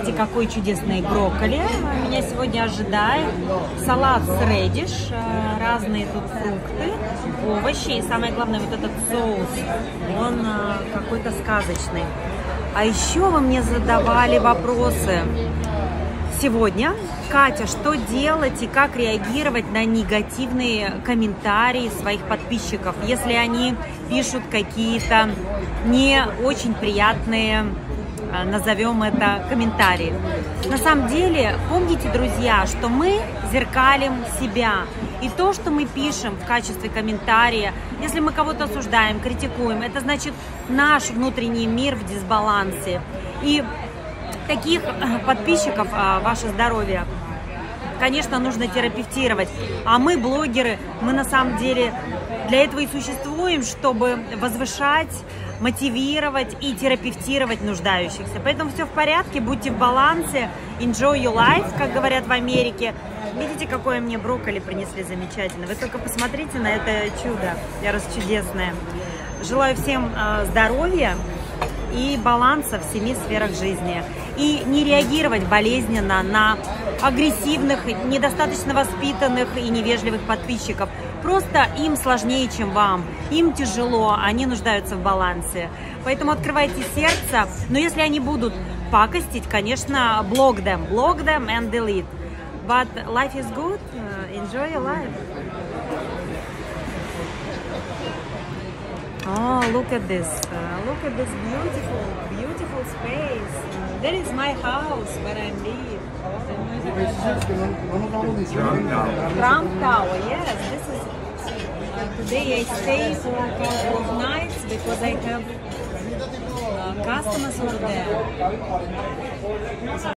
Смотрите, какой чудесный брокколи меня сегодня ожидает. Салат с редиш, разные тут фрукты, овощи. И самое главное, вот этот соус, он какой-то сказочный. А еще вы мне задавали вопросы. Сегодня, Катя, что делать и как реагировать на негативные комментарии своих подписчиков, если они пишут какие-то не очень приятные, назовем это, комментарии. На самом деле, помните, друзья, что мы зеркалим себя. И то, что мы пишем в качестве комментария, если мы кого-то осуждаем, критикуем, это значит наш внутренний мир в дисбалансе. И таких подписчиков, ваше здоровье, конечно, нужно терапевтировать. А мы, блогеры, мы на самом деле для этого и существуем, чтобы возвышать, мотивировать и терапевтировать нуждающихся. Поэтому все в порядке, будьте в балансе, enjoy your life, как говорят в Америке. Видите, какое мне брокколи принесли замечательно. Вы только посмотрите на это чудо, чудесное. Желаю всем здоровья и баланса в 7 сферах жизни. И не реагировать болезненно на агрессивных, недостаточно воспитанных и невежливых подписчиков. Просто им сложнее, чем вам. Им тяжело, они нуждаются в балансе. Поэтому открывайте сердце. Но если они будут пакостить, конечно, block them and delete. But life is good. Enjoy your life. Oh, look at this. Look at this beautiful space. That is my house where I live. Trump Tower, yes. This is today I stay for a couple of nights because I have customers over there.